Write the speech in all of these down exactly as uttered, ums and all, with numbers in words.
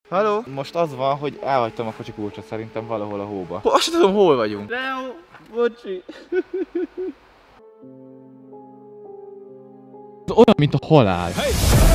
Halló? Most az van, hogy elhagytam a kocsi kulcsot szerintem valahol a hóba. Azt sem tudom, hol vagyunk. Leo, bocsi. Olyan, mint a halál. Hey!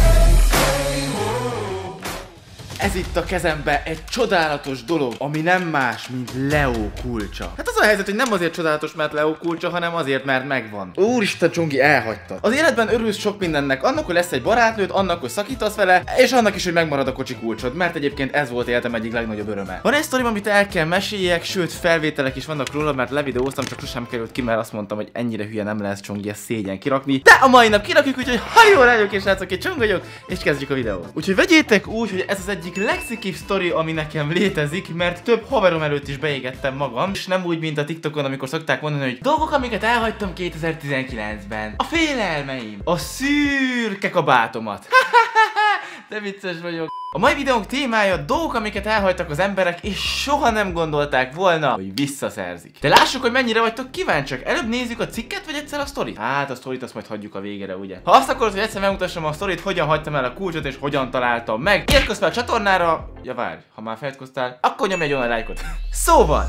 Ez itt a kezembe egy csodálatos dolog, ami nem más, mint Leo kulcsa. Hát az a helyzet, hogy nem azért csodálatos, mert Leo kulcsa, hanem azért, mert megvan. Úristen, Csongi, elhagytad. Az életben örülsz sok mindennek, annak, hogy lesz egy barátnőd, annak, hogy szakítasz vele, és annak is, hogy megmarad a kocsi kulcsod, mert egyébként ez volt életem egyik legnagyobb öröme. Van egy sztorim, amit el kell meséljek, sőt felvételek is vannak róla, mert levideóztam, csak sosem került ki, mert azt mondtam, hogy ennyire hülye nem lesz, Csongi, ez szégyen kirakni. De a mai nap kirakjuk, úgyhogy ha jól rájuk és látszok, egy Csong vagyok, és kezdjük a videót. Úgyhogy vegyétek úgy, hogy ez az egyik legszikibb sztori, ami nekem létezik, mert több haverom előtt is beégettem magam, és nem úgy, mint a TikTokon, amikor szokták mondani, hogy dolgok, amiket elhagytam kétezer-tizenkilencben. A félelmeim, a szürke kabátomat. De vicces vagyok. A mai videónk témája dolgok, amiket elhagytak az emberek, és soha nem gondolták volna, hogy visszaszerzik. De lássuk, hogy mennyire vagytok kíváncsiak. Előbb nézzük a cikket, vagy egyszer a sztorit? Hát a sztorit azt majd hagyjuk a végére, ugye? Ha azt akarod, hogy egyszer megmutassam a sztorit, hogyan hagytam el a kulcsot, és hogyan találtam meg, iratkozz fel a csatornára. Ja várj, ha már feliratkoztál, akkor nyomj egy olyan lájkot. Szóval!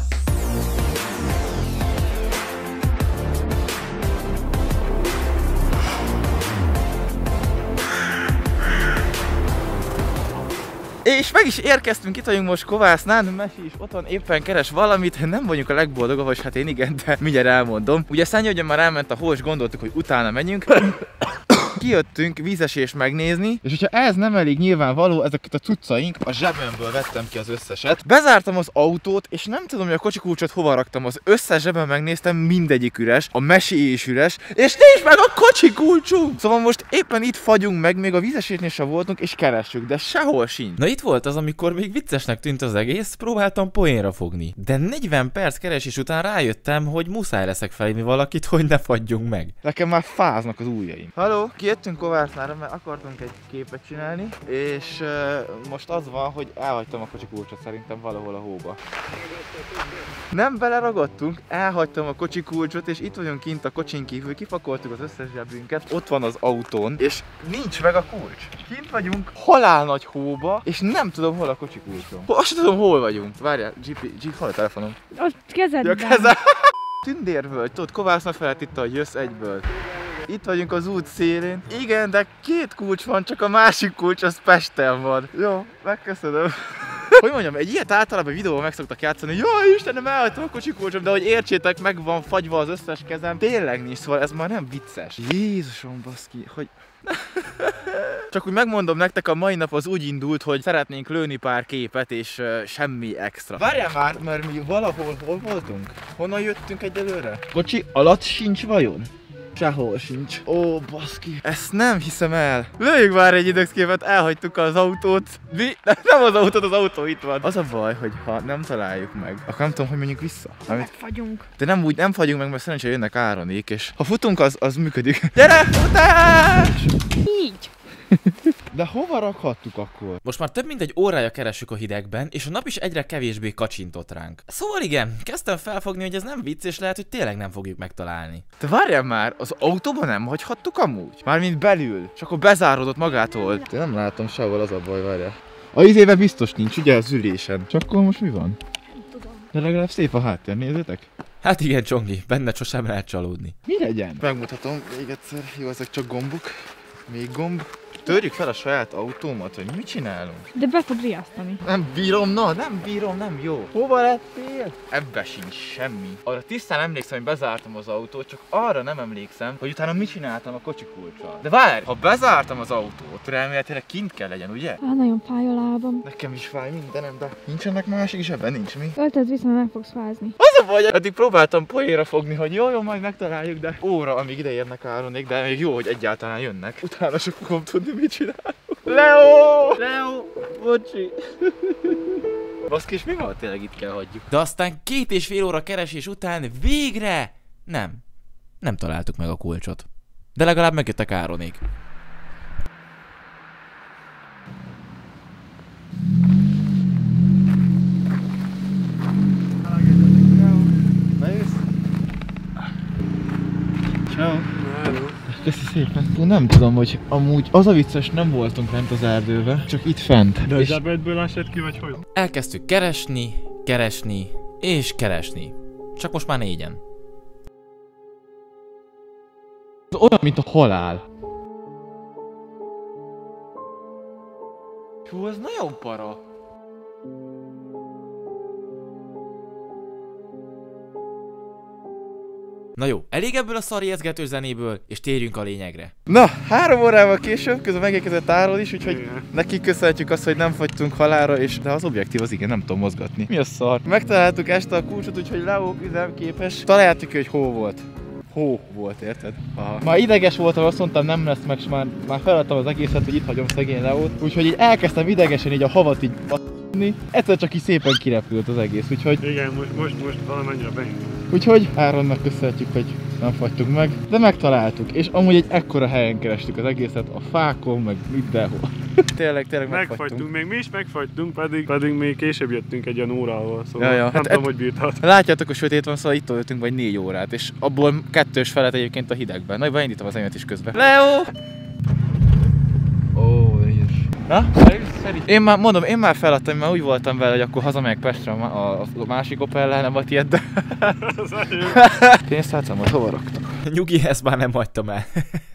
És meg is érkeztünk, itt vagyunk most Kovásznál, Mesi is otthon éppen keres valamit, nem vagyunk a legboldogabb, vagy hát én igen, de mindjárt elmondom. Ugye Szányi, hogy már elment a hó, és gondoltuk, hogy utána menjünk. Kijöttünk vízesést megnézni, és hogyha ez nem elég nyilvánvaló, ezeket a cuccaink, a zsebemből vettem ki az összeset. Bezártam az autót, és nem tudom, hogy a kocsi kulcsot hova raktam. Az összes zsebben megnéztem, mindegyik üres, a Mesi is üres, és nincs meg a kocsi kulcsunk! Szóval most éppen itt fagyunk meg, még a vízesésnél sem voltunk, és keressük, de sehol sincs. Na itt volt az, amikor még viccesnek tűnt az egész, próbáltam poénra fogni. De negyven perc keresés után rájöttem, hogy muszáj leszek felhívni valakit, hogy ne fagyjunk meg. Nekem már fáznak az ujjaim. Halló, kijöttünk Kovásználra, mert akartunk egy képet csinálni, és uh, most az van, hogy elhagytam a kocsi kulcsot szerintem valahol a hóba. Nem beleragadtunk, elhagytam a kocsi kulcsot, és itt vagyunk kint a kocsin kívül, kipakoltuk az összes zsebünket, ott van az autón, és nincs meg a kulcs. Kint vagyunk halál nagy hóba, és nem tudom, hol a kocsi kulcsom. Azt sem tudom, hol vagyunk. Várjál, gé pé, G, hol a telefonom? Ott kezedben. Ja, kezem. Tündérvölgy, tudod, Kovászna felett itt a jössz egyből. Itt vagyunk az út szélén. Igen, de két kulcs van, csak a másik kulcs az Pesten van. Jó, megköszönöm. Hogy mondjam, egy ilyet általában videóban meg szoktak játszani, jaj Istenem, elhagytam a kocsi kulcsom, de hogy értsétek, meg van fagyva az összes kezem. Tényleg nincs, szóval ez már nem vicces. Jézusom, baszki, hogy... Csak úgy megmondom nektek, a mai nap az úgy indult, hogy szeretnénk lőni pár képet, és uh, semmi extra. Várjál már, mert mi valahol hol voltunk? Honnan jöttünk egyelőre? Kocsi alatt sincs vajon? Sehol sincs. Ó, baszki. Ezt nem hiszem el. Lőjünk már egy időképet, elhagytuk az autót. Mi? Nem az autót, az autó itt van. Az a baj, hogy ha nem találjuk meg, akkor nem tudom, hogy menjünk vissza. Amit... Fagyunk. De nem úgy, nem fagyunk meg, mert szerencsére jönnek Áronék, és ha futunk, az, az működik. Gyere, futás! Így. De hova rakhattuk akkor? Most már több mint egy órája keressük a hidegben, és a nap is egyre kevésbé kacsintott ránk. Szóval igen, kezdtem felfogni, hogy ez nem vicc, és lehet, hogy tényleg nem fogjuk megtalálni. Te várjál már, az autóban nem hagyhattuk amúgy? Mármint belül, és akkor bezárodott magától. Te nem látom sehol, az a baj, várjál. A izébe biztos nincs, ugye az ülésen. Csak akkor most mi van? Nem tudom. De legalább szép a háttér, nézzétek. Hát igen, Csongi, benne sosem lehet csalódni. Mi legyen? Megmutatom még egyszer, jó, ezek csak gombok. Még gomb. Törjük fel a saját autómat, hogy mit csinálunk? De be fog riasztani. Nem bírom, na, nem bírom, nem jó. Hova lettél? Ebbe sincs semmi. Arra tisztán emlékszem, hogy bezártam az autót, csak arra nem emlékszem, hogy utána mit csináltam a kocsi kulccsal. De várj, ha bezártam az autót, remélhetőleg kint kell legyen, ugye? Á, nagyon fáj a lábam. Nekem is fáj mindenem, de nincsenek másik zsebben, nincs mi. Öltöd vissza, mert meg fogsz fázni. Az a baj, eddig próbáltam poénra fogni, hogy jó, jó, majd megtaláljuk, de óra, amíg ide érnek Áronék, de még jó, hogy egyáltalán jönnek. Utána sem fogom tudni, mit csinálunk. Leo! Leo! Bocsi! Baszki, és mi van? Tényleg itt kell hagyjuk. De aztán két és fél óra keresés után végre nem, nem találtuk meg a kulcsot. De legalább megjöttek Áronék. Bejössz? Ciao. Köszi szépen. Én nem tudom, hogy amúgy az a vicces, nem voltunk lent az erdőbe, csak itt fent. De a És zsebedből esett ki, vagy hogy? Elkezdtük keresni, keresni és keresni. Csak most már négyen. olyan, mint a halál. Hú, ez nagyon para. Na jó, elég ebből a szarjezgető zenéből, és térjünk a lényegre. Na, három órával később, közben megérkezett Áron is, úgyhogy Igen. neki köszönhetjük azt, hogy nem fagytunk halálra, és de az objektív az igen, nem tudom mozgatni. Mi a szar? Megtaláltuk este a kulcsot, úgyhogy Leo üzemképes. Találtuk ki, hogy hó volt. Hó volt, érted? Aha. Már ideges voltam, azt mondtam, nem lesz meg, és már, már feladtam az egészet, hogy itt hagyom szegény Leót. Úgyhogy így elkezdtem idegesen így a havat így a***ni. Egyszer csak így szépen kirepült az egész, úgyhogy... Igen, most, most, most valamennyire beindult. Úgyhogy Áronnak köszönhetjük, hogy nem fagytunk meg, de megtaláltuk, és amúgy egy ekkora helyen kerestük az egészet, a fákon, meg mindenhol. tényleg, tényleg megfagytunk. Megfagytunk, még mi is megfagytunk, pedig, pedig még később jöttünk egy olyan órával, szóval Ja, ja. nem Hát tudom, et- hogy bírtad. Látjátok, hogy sötét van, szóval itt töltünk vagy négy órát, és abból kettős felet egyébként a hidegben. Na, beindítom az enyémet is közben. Leo! Ó, na? Én már mondom, én már feladtam, mert úgy voltam vele, hogy akkor hazamegyek Pestre a, a, a másik Opel-lel, nem volt ilyet, de... Pénztárcámat hova raktam? Nyugi, ezt már nem hagytam el.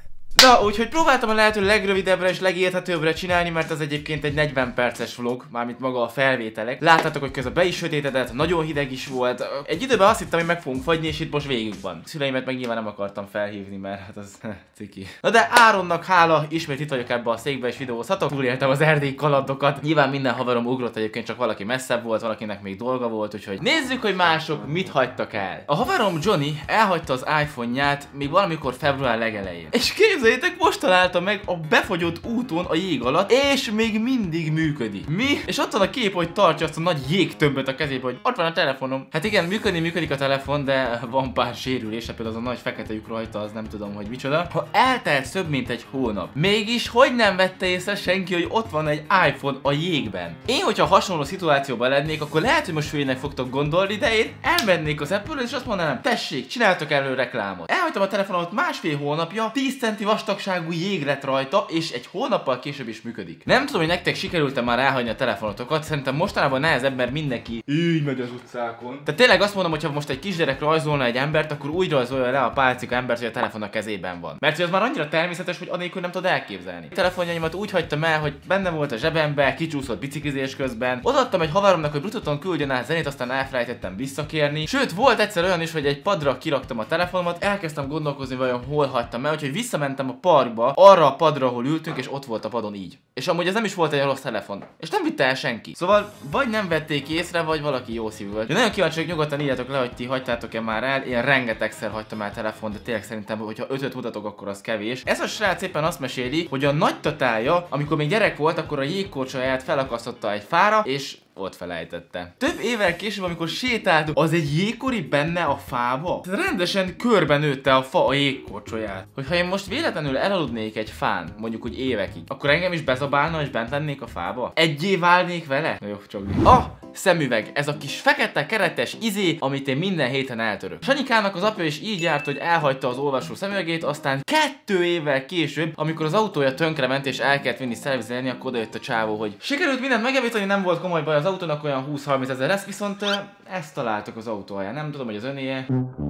Na, úgyhogy próbáltam a lehető legrövidebbre és legérthetőbbre csinálni, mert ez egyébként egy negyven perces vlog, mármint maga a felvételek. Láttátok, hogy közben be is sötétedett, nagyon hideg is volt. Egy időben azt hittem, hogy meg fogunk fagyni, és itt most végük van. Szüleimet meg nyilván nem akartam felhívni, mert hát az ciki. Na de Áronnak hála, ismét itt vagyok ebbe a székbe és videózhatok. Túléltem az erdélyi kalandokat. Nyilván minden haverom ugrott, egyébként csak valaki messzebb volt, valakinek még dolga volt, úgyhogy nézzük, hogy mások mit hagytak el. A haverom Johnny elhagyta az iPhone-ját még valamikor február legelején. És képzeljétek, most találta meg a befagyott úton a jég alatt, és még mindig működik. Mi? És ott van a kép, hogy tartja azt a nagy jégtömböt a kezébe, hogy ott van a telefonom. Hát igen, működni működik a telefon, de van pár sérülése, például az a nagy fekete lyuk rajta, az nem tudom, hogy micsoda. Ha eltelt több mint egy hónap, mégis hogy nem vette észre senki, hogy ott van egy iPhone a jégben? Én, hogyha hasonló szituációban lennék, akkor lehet, hogy most hülyének fogtok gondolni, de én elmennék az Apple-ről, és azt mondanám, tessék, csináltok elő reklámot. Elhagytam a telefonomat másfél hónapja, tíz centi vastagságú jég lett rajta, és egy hónappal később is működik. Nem tudom, hogy nektek sikerült-e már elhagyni a telefonotokat, szerintem mostanában nehezebb, mert mindenki így megy az utcákon. Tehát tényleg azt mondom, hogy ha most egy kisgyerek rajzolna egy embert, akkor úgy rajzolja le a pálcika embert, hogy a telefon a kezében van. Mert az már annyira természetes, hogy anélkül nem tudod elképzelni. A telefonjaimat úgy hagytam el, hogy benne volt a zsebembe, kicsúszott biciklizés közben. Odaadtam egy haveromnak, hogy Bluetoothon küldjön át zenét, aztán elfelejtettem visszakérni. Sőt, volt egyszer olyan is, hogy egy padra kiraktam a telefonomat, elkezdtem gondolkozni, vajon hol hagytam el, úgyhogy visszamentem a parkba, arra a padra, ahol ültünk, és ott volt a padon így. És amúgy ez nem is volt egy rossz telefon. És nem vitte el senki. Szóval vagy nem vették észre, vagy valaki jó szívű volt. Én nagyon kíváncsi vagyok, nyugodtan írjátok le, hogy ti hagytátok-e már el. Én rengetegszer hagytam el telefon, de tényleg szerintem, hogyha ötöt mutatok, akkor az kevés. Ez a srác éppen azt meséli, hogy a nagy tatája, amikor még gyerek volt, akkor a jégkorcsolyát felakasztotta egy fára, és ott felejtette. Több évvel később, amikor sétáltunk, az egy jégkori benne a fába. Rendesen körben nőtte a fa a jégkorcsolyát. Hogyha én most véletlenül elaludnék egy fán, mondjuk úgy évekig, akkor engem is bezabálna és bent lennék a fába? Egyé válnék vele? Na jó, csogli. Ah! Szemüveg, ez a kis fekete keretes izé, amit én minden héten eltörök. Sanyikának az apja is így járt, hogy elhagyta az olvasó szemüvegét, aztán kettő évvel később, amikor az autója tönkrement és el kellett vinni szervizelni, akkor odajött a csávó, hogy sikerült mindent megjavítani, nem volt komoly baj az autónak, olyan húsz-harminc ezer lesz, viszont uh, ezt találtak az autó alján. Nem tudom, hogy az önéje.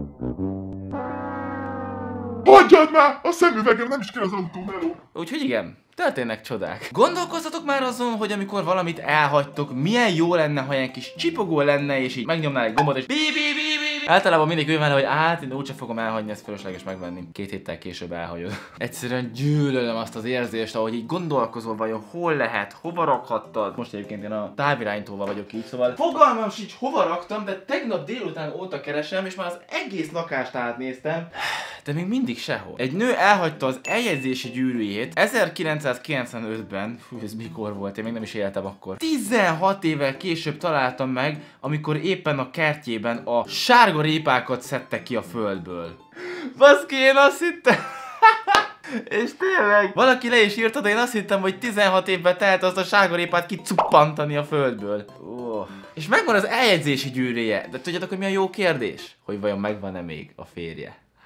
Hagyjad már! A szemüvegem nem is kell az autó meló. Úgyhogy igen, történnek csodák. Gondolkoztatok már azon, hogy amikor valamit elhagytok, milyen jó lenne, ha ilyen kis csipogó lenne, és így megnyomnál egy gombot, és bí, bí, bí, bí. Általában mindig ő van, hogy át, én úgyse fogom elhagyni, ezt fölösleges megvenni. Két héttel később elhagyod. Egyszerűen gyűlölöm azt az érzést, ahogy így gondolkozol, vajon hol lehet, hova rakhattad. Most egyébként én a távirányítóval vagyok így, szóval fogalmam sincs, hova raktam, de tegnap délután óta keresem, és már az egész lakást átnéztem. De még mindig sehol. Egy nő elhagyta az eljegyzési gyűrűjét ezerkilencszázkilencvenötben, fú, ez mikor volt, én még nem is éltem akkor. tizenhat évvel később találtam meg, amikor éppen a kertjében a sárga répákat szedtek ki a földből. Baszki, én azt hittem... És tényleg, valaki le is írta, de én azt hittem, hogy tizenhat évben telt azt a sárgarépát kicuppantani a földből. Oh. És megvan az eljegyzési gyűrűje. De tudjátok, hogy mi a jó kérdés? Hogy vajon megvan-e még a férje?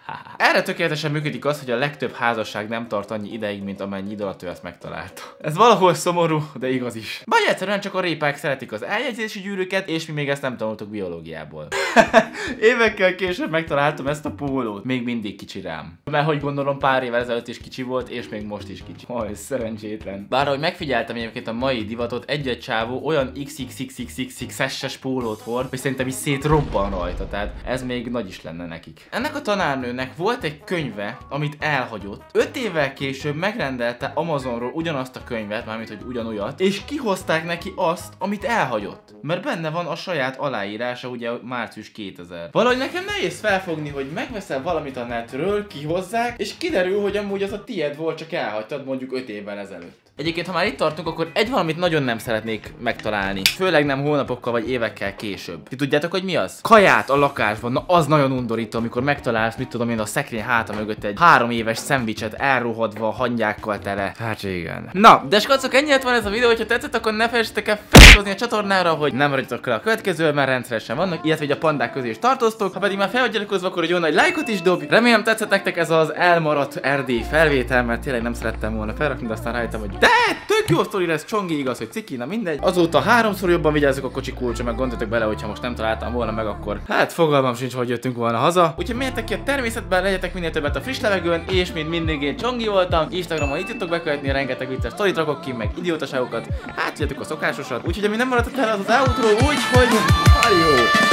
Erre tökéletesen működik az, hogy a legtöbb házasság nem tart annyi ideig, mint amennyi idő alatt ő ezt megtalálta. Ez valahol szomorú, de igaz is. Vagy egyszerűen csak a répák szeretik az eljegyzési gyűrűket, és mi még ezt nem tanultuk biológiából. Évekkel később megtaláltam ezt a pólót. Még mindig kicsi rám. Mert hogy gondolom pár évvel ezelőtt is kicsi volt, és még most is kicsi. Haj, szerencsétlen. Bár ahogy megfigyeltem egyébként a mai divatot, egy-egy csávó olyan iksz iksz iksz iksz iksz iksz-es pólót hord, hogy szerintem is szétrobban rajta, tehát ez még nagy is lenne nekik. Ennek a tanárnőnek volt egy könyve, amit elhagyott. öt évvel később megrendelte Amazonról ugyanazt a könyvet, mármint hogy ugyanolyat, és kihozták neki azt, amit elhagyott. Mert benne van a saját aláírása, ugye március kétezer. Valahogy nekem nehéz felfogni, hogy megveszel valamit a netről, kihozzák, és kiderül, hogy amúgy az a tied volt, csak elhagytad mondjuk öt évvel ezelőtt. Egyébként, ha már itt tartunk, akkor egy valamit nagyon nem szeretnék megtalálni. Főleg nem hónapokkal vagy évekkel később. Ti tudjátok, hogy mi az? Kaját a lakásban. Na az nagyon undorító, amikor megtalálsz, mit tudom én, a szekrény háta mögött egy három éves szendvicset elrohadva, hangyákkal tele. Hát igen. Na, de skacok, ennyi van ez a videó, hogyha tetszett, akkor ne felejtsetek el feliratkozni a csatornára, hogy nem maradjatok el a következő, mert rendszeresen vannak, illetve hogy a pandák közé is tartoztok. Ha pedig már fel vagy iratkozva, akkor egy jó nagy lájkot is dobj. Remélem tetszett nektek ez az elmaradt erdélyi felvétel, mert tényleg nem szerettem volna felrakni, de aztán rájöttem, hogy de tök jó sztori lesz, csongi, igaz, hogy ciki, na mindegy. Azóta háromszor jobban vigyázzuk a kocsi kulcsa, meg gondoltok bele, hogyha most nem találtam volna meg, akkor hát fogalmam sincs, hogy jöttünk volna haza. Úgyhogy menjetek ki a természetben, legyetek minél többet a friss levegőn, és mint mindig én csongi voltam. Instagramon itt tudtok bekövetni, rengeteg vicces sztorit rakok ki, meg idiótaságokat. Hát tudjátok a szokásosat. Úgyhogy ami nem maradt el az az outro, úgyhogy... Hajó!